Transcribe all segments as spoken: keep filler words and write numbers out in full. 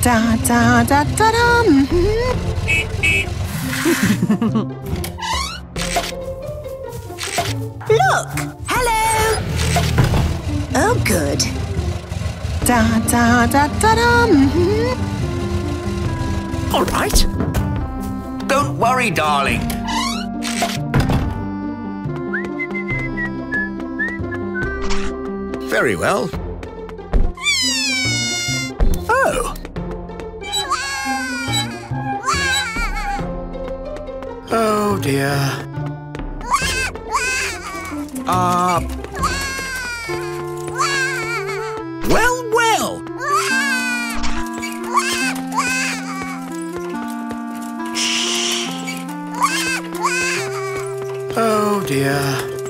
Da da da da da. Look! Hello! Oh, good. Da da da da da. All right. Don't worry, darling. Very well. Oh. Oh dear. Uh. Well, well. Oh dear.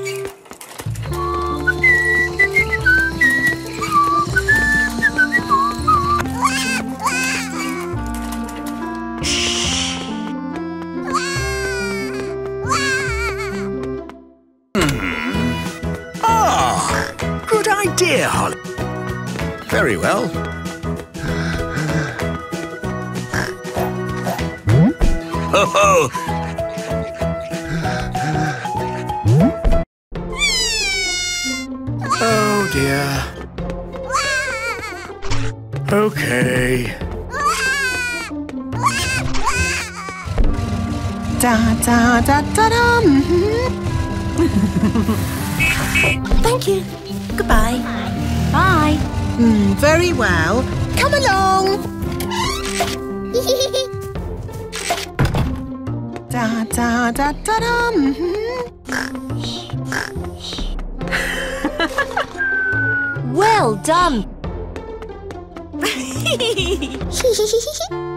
Good idea, Holly. Very well. Ho ho! Oh dear. Okay. Da da da da da. Thank you. Goodbye. Bye. Mm, very well. Come along. Da da da da da. Well done.